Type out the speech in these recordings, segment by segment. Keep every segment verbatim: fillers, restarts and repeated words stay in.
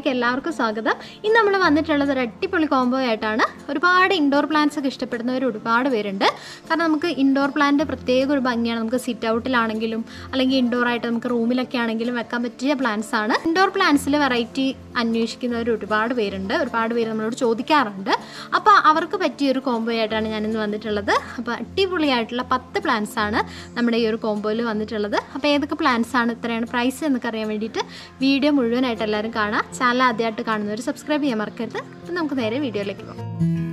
ചാനലിലേക്ക് എല്ലാവർക്കും സ്വാഗതം. ഇന്ന് നമ്മൾ വന്നിട്ടുള്ളത് ഒരു അടിപൊളി കോംബോ ആയിട്ടാണ്. ഒരുപാട് ഇൻഡോർ പ്ലാന്റ്സ് ഒക്കെ ഇഷ്ടപ്പെടുന്നവർ ഒരുപാട് പേരുണ്ട്. കാരണം നമുക്ക് ഇൻഡോർ പ്ലാന്റ് പ്രത്യേക ഒരു ഭംഗിയാണ്. നമുക്ക് സിറ്റ് ഔട്ടിലാണെങ്കിലും അല്ലെങ്കിൽ ഇൻഡോർ ആയിട്ട് നമുക്ക് റൂമിലൊക്കെ ആണെങ്കിലും വെക്കാൻ പറ്റിയ പ്ലാന്റ്സ് ആണ്. ഇൻഡോർ പ്ലാന്റ്സിൽ വെറൈറ്റി അന്വേഷിക്കുന്നവർ ഒരുപാട് പേരുണ്ട്. ഒരുപാട് പേര് നമ്മളോട് ചോദിക്കാറുണ്ട്. അപ്പോൾ അവർക്ക് പറ്റിയ ഒരു കോംബോ ആയിട്ടാണ് ഞാനിന്ന് വന്നിട്ടുള്ളത്. അപ്പോൾ അടിപൊളിയായിട്ടുള്ള പത്ത് പ്ലാന്റ്സ് ആണ് നമ്മുടെ ഈ ഒരു കോംബോയിൽ വന്നിട്ടുള്ളത്. അപ്പോൾ ഏതൊക്കെ പ്ലാന്റ്സ് ആണ്, ഇത്രയാണ് പ്രൈസ് എന്നൊക്കെ അറിയാൻ വേണ്ടിയിട്ട് വീഡിയോ മുഴുവനായിട്ട് എല്ലാവരും കാണാം. ചാനൽ ആദ്യമായിട്ട് കാണുന്നവർ സബ്സ്ക്രൈബ് ചെയ്യാൻ മറക്കരുത്. അപ്പം നമുക്ക് നേരെ വീഡിയോയിലേക്ക് പോകാം.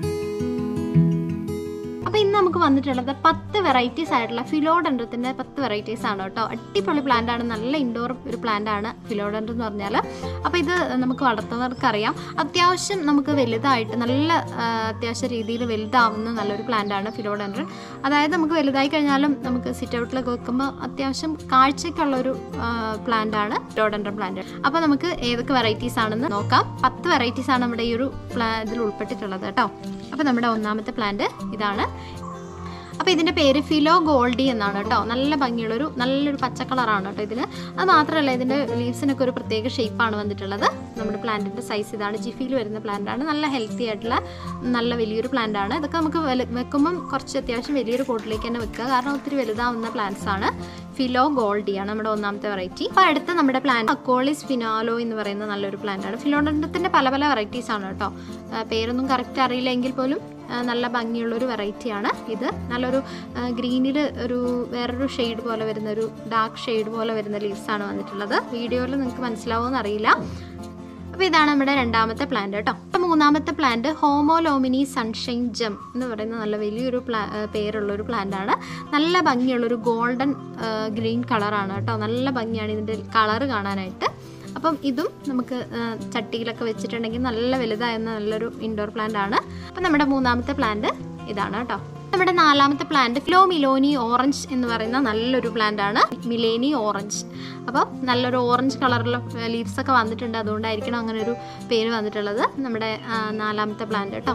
അപ്പോൾ ഇന്ന് നമുക്ക് വന്നിട്ടുള്ളത് പത്ത് വെറൈറ്റീസ് ആയിട്ടുള്ള ഫിലോഡെൻഡ്രത്തിൻ്റെ പത്ത് വെറൈറ്റീസ് ആണ് കേട്ടോ. അടിപൊളി പ്ലാന്റ് ആണ്, നല്ല ഇൻഡോർ ഒരു പ്ലാന്റ് ആണ് ഫിലോഡെൻഡ്രം എന്ന് പറഞ്ഞാൽ. അപ്പോൾ ഇത് നമുക്ക് വളർത്തുന്നവർക്കറിയാം, അത്യാവശ്യം നമുക്ക് വലുതായിട്ട് നല്ല അത്യാവശ്യ രീതിയിൽ വലുതാവുന്ന നല്ലൊരു പ്ലാന്റ് ആണ് ഫിലോഡെൻഡ്രം. അതായത് നമുക്ക് വലുതായി കഴിഞ്ഞാലും നമുക്ക് സിറ്റ് ഔട്ടിലൊക്കെ വെക്കുമ്പോൾ അത്യാവശ്യം കാഴ്ചയ്ക്കുള്ളൊരു പ്ലാന്റ് ആണ് ഫിലോഡെൻഡ്രം പ്ലാന്റ്. അപ്പോൾ നമുക്ക് ഏതൊക്കെ വെറൈറ്റീസ് ആണെന്ന് നോക്കാം. പത്ത് വെറൈറ്റീസ് ആണ് നമ്മുടെ ഈ ഒരു പ്ലാ ഇതിൽ ഉൾപ്പെട്ടിട്ടുള്ളത് കേട്ടോ. അപ്പോൾ നമ്മുടെ ഒന്നാമത്തെ പ്ലാന്റ് ഇതാണ്. അപ്പോൾ ഇതിൻ്റെ പേര് ഫിലോ ഗോൾഡി എന്നാണ് കേട്ടോ. നല്ല ഭംഗിയുള്ളൊരു നല്ലൊരു പച്ച കളറാണ് കേട്ടോ ഇതിന്. അത് മാത്രമല്ല ഇതിൻ്റെ ലീവ്സിനൊക്കെ ഒരു പ്രത്യേക ഷേപ്പാണ് വന്നിട്ടുള്ളത്. നമ്മുടെ പ്ലാന്റിൻ്റെ സൈസ് ഇതാണ്. ജിഫിയിൽ വരുന്ന പ്ലാന്റാണ്. നല്ല ഹെൽത്തി ആയിട്ടുള്ള നല്ല വലിയൊരു പ്ലാന്റാണ്. ഇതൊക്കെ നമുക്ക് വെക്കുമ്പം കുറച്ച് അത്യാവശ്യം വലിയൊരു പോട്ടിലേക്ക് തന്നെ വെക്കുക, കാരണം ഒത്തിരി വലുതാവുന്ന പ്ലാന്റ്സ് ആണ്. ഫിലോ ഗോൾഡിയാണ് നമ്മുടെ ഒന്നാമത്തെ വെറൈറ്റി. അപ്പോൾ അടുത്ത നമ്മുടെ പ്ലാന്റ് അക്കോളിസ് ഫിനാലോ എന്ന് പറയുന്ന നല്ലൊരു പ്ലാന്റാണ്. ഫിലോഡെൻഡ്രത്തിൻ്റെ പല പല വെറൈറ്റീസ് ആണ് കേട്ടോ. പേരൊന്നും കറക്റ്റ് അറിയില്ലെങ്കിൽ പോലും നല്ല ഭംഗിയുള്ളൊരു വെറൈറ്റിയാണ് ഇത്. നല്ലൊരു ഗ്രീനിൽ ഒരു വേറൊരു ഷെയ്ഡ് പോലെ വരുന്ന ഒരു ഡാർക്ക് ഷെയ്ഡ് പോലെ വരുന്ന ലീവ്സാണ് വന്നിട്ടുള്ളത്. വീഡിയോയിൽ നിങ്ങൾക്ക് മനസ്സിലാവുമെന്ന് അറിയില്ല. അപ്പോൾ ഇതാണ് നമ്മുടെ രണ്ടാമത്തെ പ്ലാന്റ് കേട്ടോ. അപ്പോൾ മൂന്നാമത്തെ പ്ലാന്റ് ഹോമോലോമിനി സൺഷൈൻ ജം എന്ന് പറയുന്ന നല്ല വലിയൊരു പ്ലാ പേരുള്ളൊരു പ്ലാന്റ് ആണ്. നല്ല ഭംഗിയുള്ളൊരു ഗോൾഡൻ ഗ്രീൻ കളറാണ് കേട്ടോ. നല്ല ഭംഗിയാണ് ഇതിൻ്റെ കളറ് കാണാനായിട്ട്. അപ്പം ഇതും നമുക്ക് ചട്ടിയിലൊക്കെ വെച്ചിട്ടുണ്ടെങ്കിൽ നല്ല വലുതായിരുന്ന നല്ലൊരു ഇൻഡോർ പ്ലാന്റ് ആണ്. അപ്പം നമ്മുടെ മൂന്നാമത്തെ പ്ലാന്റ് ഇതാണ് കേട്ടോ. നമ്മുടെ നാലാമത്തെ പ്ലാന്റ് ഫിലോ മിലോനി ഓറഞ്ച് എന്ന് പറയുന്ന നല്ലൊരു പ്ലാന്റ് ആണ്. മിലേനി ഓറഞ്ച്. അപ്പം നല്ലൊരു ഓറഞ്ച് കളറുള്ള ലീവ്സ് ഒക്കെ വന്നിട്ടുണ്ട്, അതുകൊണ്ടായിരിക്കണം അങ്ങനെ ഒരു പേര് വന്നിട്ടുള്ളത്. നമ്മുടെ നാലാമത്തെ പ്ലാന്റ് കേട്ടോ.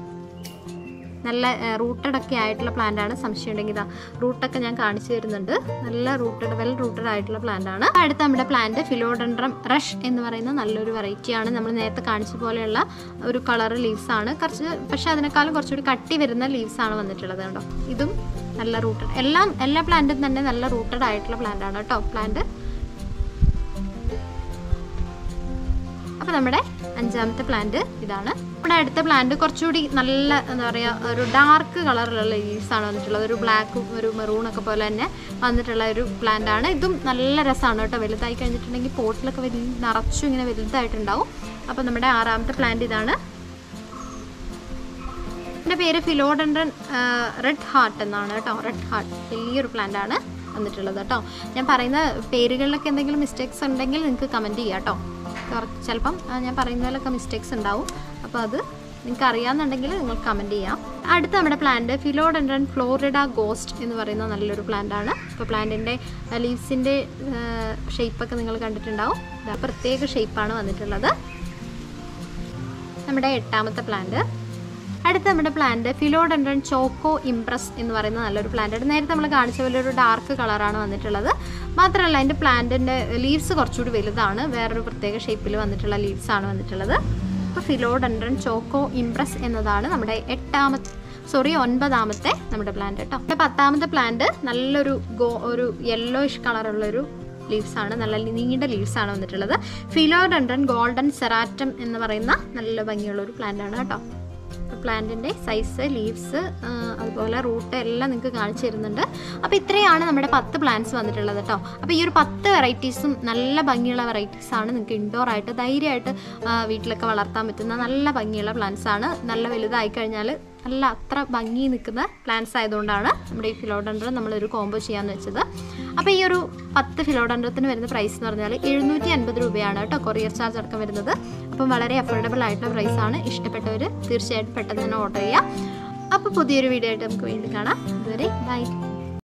നല്ല റൂട്ടഡ് ഒക്കെ ആയിട്ടുള്ള പ്ലാന്റ് ആണ്. സംശയം ഉണ്ടെങ്കിൽ ഇതാ റൂട്ടൊക്കെ ഞാൻ കാണിച്ചു തരുന്നുണ്ട്. നല്ല റൂട്ടഡ് വെൽ റൂട്ടഡ് ആയിട്ടുള്ള പ്ലാന്റ് ആണ്. അടുത്ത നമ്മുടെ പ്ലാന്റ് ഫിലോഡെൻഡ്രം റഷ് എന്ന് പറയുന്ന നല്ലൊരു വെറൈറ്റിയാണ്. നമ്മൾ നേരത്തെ കാണിച്ച പോലെയുള്ള ഒരു കളർ ലീവ്സ് ആണ്. കുറച്ച് പക്ഷെ അതിനേക്കാളും കുറച്ചുകൂടി കട്ടി വരുന്ന ലീവ്സ് ആണ് വന്നിട്ടുള്ളത് കേട്ടോ. ഇതും നല്ല റൂട്ടഡ്, എല്ലാം എല്ലാ പ്ലാന്റും തന്നെ നല്ല റൂട്ടഡ് ആയിട്ടുള്ള പ്ലാന്റ് ആണ് കേട്ടോ പ്ലാന്റ്. അപ്പോൾ നമ്മുടെ അഞ്ചാമത്തെ പ്ലാന്റ് ഇതാണ്. നമ്മുടെ അടുത്ത പ്ലാന്റ് കുറച്ചുകൂടി നല്ല എന്താ പറയുക ഒരു ഡാർക്ക് കളറിലുള്ള ലീവ്സ് ആണ് വന്നിട്ടുള്ളത്. ഒരു ബ്ലാക്കും ഒരു മെറൂണൊക്കെ പോലെ തന്നെ വന്നിട്ടുള്ള ഒരു പ്ലാന്റ് ആണ്. ഇതും നല്ല രസമാണ് കേട്ടോ. വലുതായി കഴിഞ്ഞിട്ടുണ്ടെങ്കിൽ പോട്ടിലൊക്കെ വലിയ നിറച്ചും ഇങ്ങനെ വലുതായിട്ടുണ്ടാവും. അപ്പോൾ നമ്മുടെ ആറാമത്തെ പ്ലാന്റ് ഇതാണ്. എൻ്റെ പേര് ഫിലോഡെൻഡ്രൻ റെഡ് ഹാർട്ട് എന്നാണ് കേട്ടോ. റെഡ് ഹാർട്ട് വലിയൊരു പ്ലാന്റ് ആണ് വന്നിട്ടുള്ളത് കേട്ടോ. ഞാൻ പറയുന്ന പേരുകളിലൊക്കെ എന്തെങ്കിലും മിസ്റ്റേക്സ് ഉണ്ടെങ്കിൽ നിങ്ങൾക്ക് കമൻറ്റ് ചെയ്യാം കേട്ടോ. ചിലപ്പം ഞാൻ പറയുന്നതിലൊക്കെ മിസ്റ്റേക്സ് ഉണ്ടാവും. അപ്പോൾ അത് നിങ്ങൾക്ക് അറിയാമെന്നുണ്ടെങ്കിൽ നിങ്ങൾ കമൻറ്റ് ചെയ്യാം. അടുത്ത നമ്മുടെ പ്ലാന്റ് ഫിലോഡെൻഡ്രൻ ഫ്ലോറിഡ ഗോസ്റ്റ് എന്ന് പറയുന്ന നല്ലൊരു പ്ലാന്റ് ആണ്. ഇപ്പോൾ പ്ലാന്റിൻ്റെ ലീവ്സിൻ്റെ ഷേപ്പൊക്കെ നിങ്ങൾ കണ്ടിട്ടുണ്ടാവും. പ്രത്യേക ഷേപ്പാണ് വന്നിട്ടുള്ളത്. നമ്മുടെ എട്ടാമത്തെ പ്ലാന്റ്. അടുത്ത നമ്മുടെ പ്ലാന്റ് ഫിലോഡെൻഡ്രൻ ചോക്കോ ഇംപ്രസ് എന്ന് പറയുന്ന നല്ലൊരു പ്ലാന്റ് ആണ്. നേരത്തെ നമ്മൾ കാണിച്ച പോലെ ഒരു ഡാർക്ക് കളറാണ് വന്നിട്ടുള്ളത്. മാത്രമല്ല അതിൻ്റെ പ്ലാന്റിൻ്റെ ലീവ്സ് കുറച്ചുകൂടി വലുതാണ്. വേറൊരു പ്രത്യേക ഷേപ്പിൽ വന്നിട്ടുള്ള ലീവ്സ് ആണ് വന്നിട്ടുള്ളത്. അപ്പോൾ ഫിലോഡെൻഡ്രൻ ചോക്കോ ഇംപ്രസ് എന്നതാണ് നമ്മുടെ എട്ടാമത്തെ സോറി ഒൻപതാമത്തെ നമ്മുടെ പ്ലാന്റ് കേട്ടോ. പിന്നെ പത്താമത്തെ പ്ലാന്റ് നല്ലൊരു ഗോ ഒരു യെല്ലോയിഷ് കളറുള്ളൊരു ലീവ്സ് ആണ്. നല്ല നീണ്ട ലീവ്സ് ആണ് വന്നിട്ടുള്ളത്. ഫിലോഡെൻഡ്രൻ ഗോൾഡൻ സെറാറ്റം എന്ന് പറയുന്ന നല്ല ഭംഗിയുള്ളൊരു പ്ലാന്റ് ആണ് കേട്ടോ. പ്ലാന്റിൻ്റെ സൈസ്, ലീവ്സ്, അതുപോലെ റൂട്ട് എല്ലാം നിങ്ങൾക്ക് കാണിച്ചു തരുന്നുണ്ട്. അപ്പോൾ ഇത്രയാണ് നമ്മുടെ പത്ത് പ്ലാന്റ്സ് വന്നിട്ടുള്ളത് കേട്ടോ. അപ്പോൾ ഈ ഒരു പത്ത് വെറൈറ്റീസും നല്ല ഭംഗിയുള്ള വെറൈറ്റീസ് ആണ്. നിങ്ങൾക്ക് ഇൻഡോർ ആയിട്ട് ധൈര്യമായിട്ട് വീട്ടിലൊക്കെ വളർത്താൻ പറ്റുന്ന നല്ല ഭംഗിയുള്ള പ്ലാന്റ്സ് ആണ്. നല്ല വലുതായി കഴിഞ്ഞാൽ നല്ല അത്ര ഭംഗി നിൽക്കുന്ന പ്ലാന്റ്സ് ആയതുകൊണ്ടാണ് നമ്മുടെ ഈ ഫിലോഡെൻഡ്രം നമ്മളൊരു കോംബോ ചെയ്യാമെന്ന് വെച്ചത്. അപ്പോൾ ഈ ഒരു പത്ത് ഫിലോഡെൻഡ്രത്തിന് വരുന്ന പ്രൈസ് എന്ന് പറഞ്ഞാൽ എഴുന്നൂറ്റി അൻപത് രൂപയാണ് കേട്ടോ, കൊറിയർ ചാർജ് അടക്കം വരുന്നത്. അപ്പം വളരെ അഫോർഡബിൾ ആയിട്ടുള്ള പ്രൈസാണ്. ഇഷ്ടപ്പെട്ടവർ തീർച്ചയായിട്ടും പെട്ടെന്ന് തന്നെ ഓർഡർ ചെയ്യുക. അപ്പോൾ പുതിയൊരു വീഡിയോ ആയിട്ട് നമുക്ക് വീണ്ടും കാണാം. അതുവരെ ബൈ.